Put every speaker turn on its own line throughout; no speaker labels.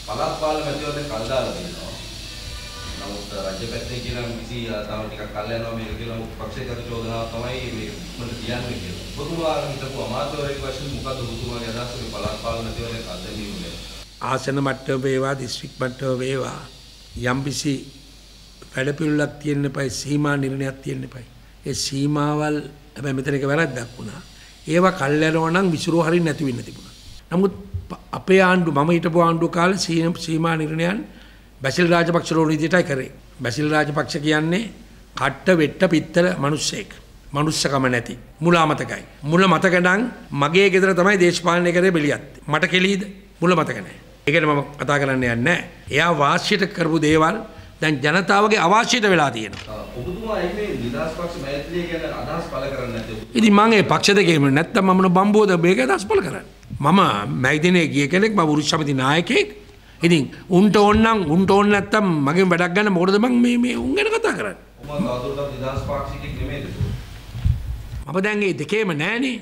පළාත් පාලන මැතිවරණ කල් දාලා තියෙනවා. නමුත් රාජ්‍ය පැත්තේ කියන කිසි තව ටිකක් කල් යනවා මේක කියලා පක්ෂේතර චෝදනාවක් තමයි මේ මට කියන්නේ කියලා. ඔබතුමා හිතපු අමාත්‍යවරයෙක් වශයෙන් මොකද ඔබතුමාගේ අදහස මේ පළාත් පාලන මැතිවරණ කල් දැමීම ගැන?
ආසන මට්ටම වේවා දිස්ත්‍රික් මට්ටම වේවා යම්කිසි වැඩපිළිවෙලක් තියෙන්න එපයි සීමා නිර්ණයක් තියෙන්න එපයි. ඒ සීමාවල් හැබැයි මෙතන එක වැරද්දක් වුණා. ඒවා කල් යනවා නම් විසිරුව හරින් නැති වෙන්න තිබුණා. නමුත් අපේ ආණ්ඩු මම හිටපු ආණ්ඩුව කාලේ සීමා නිර්ණයන් බැසිල් රාජපක්ෂ රෝණ විදිහටයි කරේ. බැසිල් රාජපක්ෂ කියන්නේ කට්ට වෙට්ට පිත්තල මිනිස්සෙක්. මනුස්සකම නැති. මුල අමතකයි. මුල මතක නම් මගේ ගෙදර තමයි දේශපාලනය කරේ බෙලියත්. මට කෙලීද? මුල මතක නැහැ. ඒකට මම කතා කරන්න යන්නේ නැහැ. එයා වාසියට කරපු දේවල් දැන් ජනතාවගේ අවාසියට වෙලා තියෙනවා.
ඔබතුමා ඒකේ නිදහස් පක්ෂ මෛත්‍රිය ගැන අදහස් පළ කරන්නේ නැද්ද?
ඉතින් මම ඒ පක්ෂ දෙකේම නැත්තම් මම බම්බෝද මේක අදහස් පළ කරන්නේ. මම මැයිදිනේ ගිය කෙනෙක් මම වෘක්ෂ සමිති නායකයෙක්. ඉතින් උන්ට ඕන නැත්තම් මගෙන් වැඩක් ගන්න මොකටද මම මේ උන් ගැන කතා කරන්නේ.
ඔබ තවදුරටත් නිදහස් පාක්ෂිකෙක් නෙමෙයිද?
මම දැන් මේ දෙකේම නැහනේ.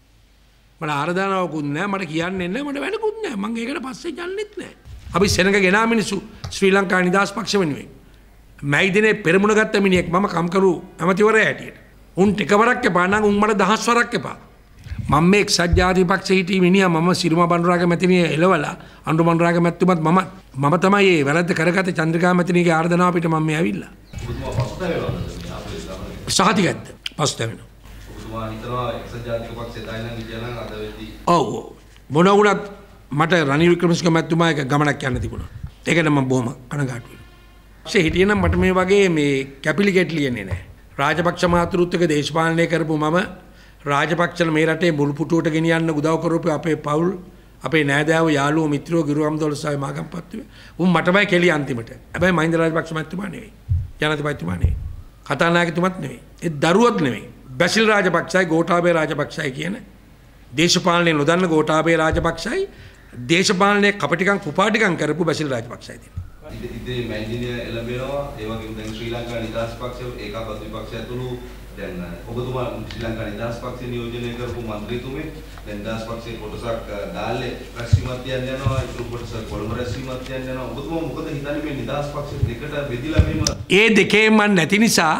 මට ආරාධනාවකුත් නැහැ මට කියන්නේ නැහැ මට වැඩකුත් නැහැ. මම ඒකට පස්සේ යන්නෙත් නැහැ. අපි සෙනඟ ගෙනා මිනිස්සු ශ්‍රී ලංකා නිදහස් පක්ෂ වෙනුවෙන්. මැයිදිනේ පෙරමුණ ගත්ත මිනිහෙක් මම කම්කරු ඇමතිවරයා හැටියට. උන් එකවරක් එපා නම් උන් මට 10 වරක් එපා. මම මේ එක්සත් ජාතික පක්ෂ හිටිය මිනිහා මම සිරිමා බණ්ඩාරාගේ මැතිණිය එලවලා අඬු බණ්ඩාරාගේ මැතිතුමත් මම තමයි මේ වැරද්ද කරගත්තේ චන්ද්‍රිකා මැතිණියගේ ආරාධනාව පිට මම මේ ඇවිල්ලා.
ඔබතුමා පසුතැවෙනවද අපේ ගමනේ?
සහතිකද්ද පසුතැවෙනවා.
ඔබතුමා හිතනවා එක්සත් ජාතික පක්ෂය දායනා විද්‍යාලං අද වෙද්දී
ඔව් මොන වුණත් මට රනිල් වික්‍රමසිංහ මැතිතුමා එක ගමනක් යන්න තිබුණා. ඒකට මම බොහොම කනගාටු වෙනවා. හිටියනම් මට මේ වගේ මේ කැපිලි ගැටලියන්නේ නැහැ. රාජපක්ෂ මහතුරුත් එක දේශපාලනය කරපු මම රාජපක්ෂල මේ රටේ මුල් පුටුවට ගෙනියන්න උදව් කරපු අපේ පවුල් අපේ නෑදෑයෝ යාළුවෝ මිත්‍රයෝ ගිරුවම්දොළ සහ මාගම්පත්තුවේ උන් මටමයි කෙලිය අන්තිමට. හැබැයි මහින්ද රාජපක්ෂ මහත්මයා නෙවෙයි. ජනාධිපතිතුමා නෙවෙයි. කතානායකතුමත් නෙවෙයි. ඒ දරුවොත් නෙවෙයි. බැසිල් රාජපක්ෂයි ගෝඨාභය රාජපක්ෂයි කියන දේශපාලනයේ නොදන්න ගෝඨාභය රාජපක්ෂයි දේශපාලනයේ කපටිකම් කුපාටිකම් කරපු බැසිල් රාජපක්ෂයි තියෙනවා.
ඉතින් මැදිනේ එළඹෙනවා ඒ වගේම දැන් ශ්‍රී ලංකා නිදහස් පක්ෂය ඒකාබද්ධ විපක්ෂය ඇතුළු දැන් ඔබතුමා ශ්‍රී ලංකා නිදහස් පක්ෂය නියෝජනය කරපු മന്ത്രിතුමෙක් දැන් නිදහස් පක්ෂයේ කොටසක් දාල්ලේ රැස්වීමක් තියන්න යනවා ඒක කොටස කොළඹ රැස්වීමක් තියන්න යනවා ඔබතුමා මොකද හිතන්නේ මේ නිදහස් පක්ෂ දෙකට බෙදිලා මෙම
ඒ දෙකේම මන් නැති නිසා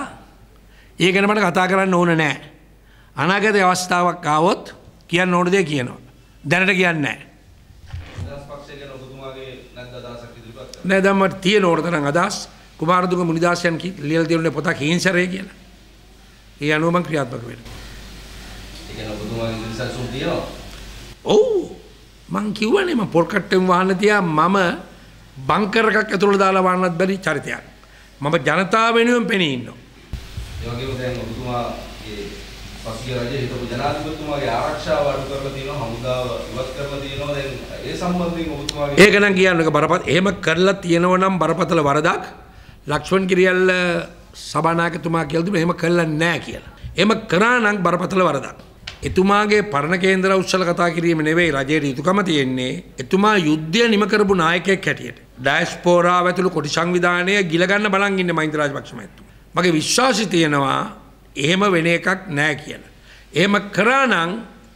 ඒ ගැන මට කතා කරන්න ඕන නැහැ අනාගතයේ අවස්ථාවක් ආවොත් කියන්න ඕන දේ කියනවා දැනට කියන්නේ නැහැ
නිදහස් පක්ෂය ගැන ඔබතුමාගේ නැද්ද අදහසක් ඉදිරිපත් කරන්න
නෑ දැන් මට තියෙන ඕන තරම් අදහස් කුමාරදුංග මුනිදාසයන් ලියලා තියෙන පොතක් හිංසරේ කියලා ඒ අනුව මම ක්‍රියාත්මක වෙනවා.
ඒ කියන්නේ ඔබතුමාගේ ඉන්සල්සුම් තියෙනවා.
ඔව් මං කිව්වනේ මම පොල් කට්ටෙන් වහන්න තියා මම බංකර් එකක් ඇතුළට දාලා වහන්නත් බැරි චරිතයක්. මම ජනතාව වෙනුවෙන් පෙනී ඉන්නවා.
ඒ වගේම දැන් ඔබතුමාගේ පස්සේ රජයේ හිටපු ජනාධිපතිතුමාගේ ආරක්ෂාව අඩු කරලා තියෙනවා හමුදාව ඉවත් කරලා තියෙනවා දැන් ඒ සම්බන්ධයෙන් ඔබතුමාගේ
ඒක නම් කියන්නේ බරපතල එහෙම කරලා තියෙනවා නම් බරපතල වරදක් ලක්ෂ්මන් කිරියල්ල සභානායකතුමා කියලා දුන්නා එහෙම කළා නැහැ කියලා. එහෙම කරා නම් බරපතල වරදක්. එතුමාගේ පරණ කේන්දර උත්සල කතා කිරීම නෙවෙයි රජයේ යුතුයකම තියෙන්නේ. එතුමා යුද්ධය නිම කරපු නායකයෙක් හැටියට. ඩයස්පෝරාව ඇතුළු කොටි සංවිධානය ගිල ගන්න බලන් ඉන්නේ මහින්ද රාජපක්ෂ මහත්මයා. මගේ විශ්වාසය තියෙනවා එහෙම වෙන එකක් නැහැ කියලා. එහෙම කරා නම්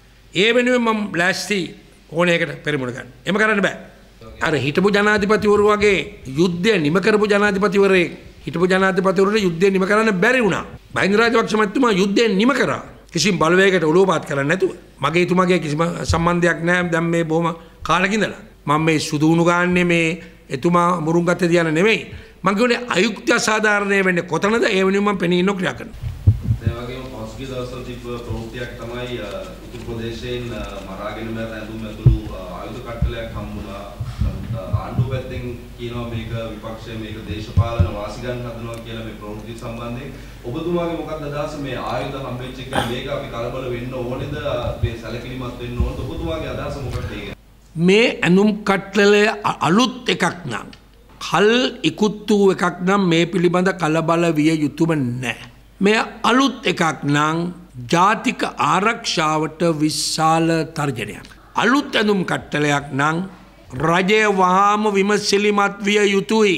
ඒ වෙනුවෙන් මම බ්ලාස්ටි ඕනෑකට පෙරමුණ ගන්න. එහෙම කරන්න බෑ. අර හිටපු ජනාධිපතිවරු වගේ යුද්ධය නිම කරපු ජනාධිපතිවරයෙක් හිටපු ජනාධිපතිවරුන්ට යුද්ධය නිම කරන්න බැරි වුණා. මහින්ද රාජපක්ෂ මහත්මයා යුද්ධය නිම කරා. කිසිම බලවේගයකට ඔලුව පාත් කරන්නේ නැතුව. මගේ එතුමාගේ කිසිම සම්බන්ධයක් නැහැ දැන් මේ බොහොම කාලෙක ඉඳලා. මම මේ සුදුුණු ගාන්නේ මේ එතුමා මුරුන් ගත්තේ තියන නෙමෙයි. මම කියන්නේ අයුක්ති අසාධාරණය වෙන්නේ කොතනද ඒ වෙනුවෙන් මම පෙනී ඉන්න ක්‍රියා කරනවා.
ඒ වගේම පසුගිය දවස්වල තිබ්බ ප්‍රවෘත්තියක් තමයි උතුරු ප්‍රදේශයෙන් මරාගෙන මැරෙන ඇඳුම් ඇතුළු ආයුධ කට්ටලයක් හම්බුණා. ආණ්ඩුව පැත්තෙන් කියනවා මේක විපක්ෂය මේක දේශපාලන වාසි ගන්න හදනවා කියලා මේ ප්‍රවෘත්ති සම්බන්ධයෙන් ඔබතුමාගේ මොකක්ද අදහස මේ ආයුධ හම්බෙච්ච එක මේක අපි කලබල වෙන්න ඕනේද මේ සැලකිලිමත් වෙන්න ඕනද ඔබතුමාගේ අදහස මොකක්ද ඒක
මේ ඇඳුම් කට්ටලය අලුත් එකක් නම් කල් ඉක්ුත් වූ එකක් නම් මේ පිළිබඳ කලබල විය යුතුම නැහැ මේ අලුත් එකක් නම් ජාතික ආරක්ෂාවට විශාල තර්ජනයක් අලුත් ඇඳුම් කට්ටලයක් නම් රජය වහාම විමසිලිමත් විය යුතුයි.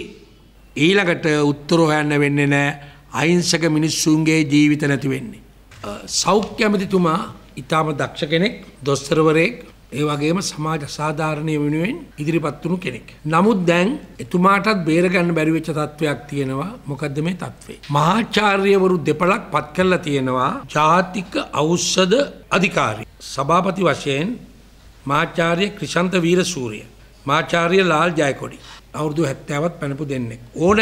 ඊළඟට උත්තර හොයන්න වෙන්නේ නැහැ. අහිංසක මිනිස්සුන්ගේ ජීවිත නැති වෙන්නේ. සෞඛ්‍ය ඇමතිතුමා ඊටම දක්ෂ කෙනෙක්, දොස්තරවරයෙක්. ඒ වගේම සමාජ සාධාරණය වෙනුවෙන් ඉදිරිපත් වුණු කෙනෙක්. නමුත් දැන් එතුමාටත් බේර ගන්න බැරි වෙච්ච තත්වයක් තියෙනවා. මොකද්ද මේ තත්වේ? මහාචාර්යවරු දෙපළක් පත් කරලා තියෙනවා ජාතික ඖෂධ අධිකාරිය. සභාපති වශයෙන් මහාචාර්ය ක්‍රිෂන්ත වීරසූරිය, මහාචාර්ය ලාල් ජයකොඩි. අවුරුදු 70ක් පැනපු දෙන්නෙක්. ඕන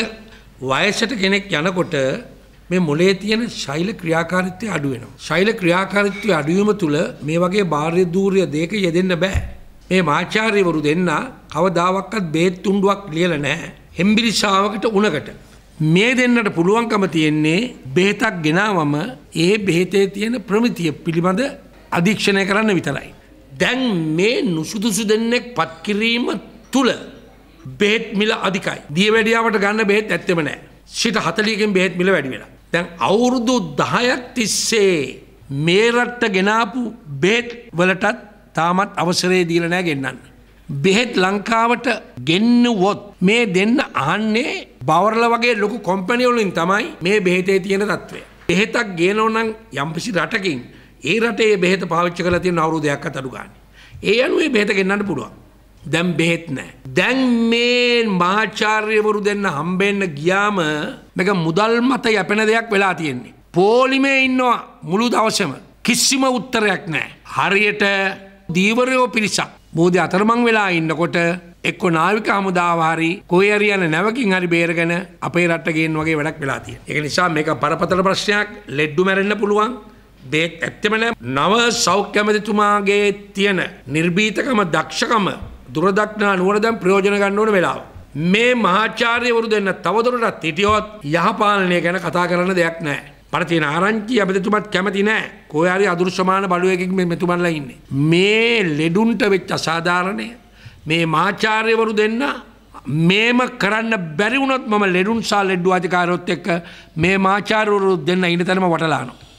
වයසට කෙනෙක් යනකොට මේ මොලේ තියෙන ශෛල ක්‍රියාකාරීත්වය අඩු වෙනවා. ශෛල ක්‍රියාකාරීත්වය අඩු වීම තුළ මේ වගේ බාහිර දූර්ය දෙක යෙදෙන්න බෑ. මේ මාචාර්යවරු දෙන්න කවදාවත් බේත් තුණ්ඩුවක් ලියලා නැහැ. හෙම්බිරිසාවකට උණකට. මේ දෙන්නට පුළුවන්කම තියෙන්නේ බෙහෙතක් ගෙනාවම ඒ බෙහෙතේ තියෙන ප්‍රමිතිය පිළිබඳ අධීක්ෂණය කරන්න විතරයි. දැන් මේ නුසුදුසු දෙන්නෙක් පත් කිරීම තුළ බෙහෙත් මිල අධිකයි. දියවැඩියාවට ගන්න බෙහෙත් ඇත්තෙම නැහැ. 40කින් බෙහෙත් මිල වැඩි වෙලා. දැන් අවුරුදු 10ක් තිස්සේ මේ රටට ගෙනාපු බෙහෙත් වලටත් තාමත් අවසරය දීලා නැහැ ගෙන්නන්න. බෙහෙත් ලංකාවට ගෙන්නුවොත් මේ දෙන්න අහන්නේ බවර්ලා වගේ ලොකු කම්පැනි වලින් තමයි මේ බෙහෙතේ තියෙන තත්ත්වය. බෙහෙතක් ගේනෝ නම් යම්කිසි රටකින් ඒ රටේ බෙහෙත පාවිච්චි කරලා තියෙන අවුරුදයක් අතඩු ගන්න. ඒ අනුව මේ බෙහෙත ගෙන්නන්න පුළුවන්. දැන් බෙහෙත් නැහැ. දැන් මේ මහාචාර්යවරු දෙන්න හම්බෙන්න ගියාම මේක මුදල් මත යැපෙන දෙයක් වෙලා තියෙන්නේ. පොලිමේ ඉන්නවා මුළු දවසම කිසිම උත්තරයක් නැහැ. හරියට දීවරයෝ පිරිසක් බෝධි අතරමං වෙලා ඉන්නකොට එක්ක නාවික හමුදාව හරි කොහේ හරි යන නැවකින් හරි බේරගෙන අපේ රටට ගේන්න වගේ වැඩක් වෙලා තියෙනවා. ඒක නිසා මේක බරපතල ප්‍රශ්නයක්. ලෙඩ්ඩු මැරෙන්න පුළුවන්. බේත් ඇත්තම නව සෞඛ්‍ය ඇමතිතුමාගේ තියෙන නිර්භීතකම දක්ෂකම දුරදක්නා නුවණ දැන් ප්‍රයෝජන ගන්න ඕන වෙලාව. මේ මහාචාර්යවරු දෙන්න තවදුරටත් හිටියොත් යහපාලනය ගැන කතා කරන්න දෙයක් නැහැ. මට තියෙන ආරංචි අපිටුමත් කැමති නැහැ. කොහේ හරි අදෘශ්‍යමාන බලවේගකින් මෙතුමන්ලා ඉන්නේ. මේ ලෙඩුන්ට වෙච්ච අසාධාරණය මේ මහාචාර්යවරු දෙන්න මේම කරන්න බැරි වුණොත් මම ලෙඩුන් සහ ලෙඩ්ඩු අධිකාරියොත් එක්ක මේ මහාචාර්යවරු දෙන්න ඉන්න තැනම වටලානවා.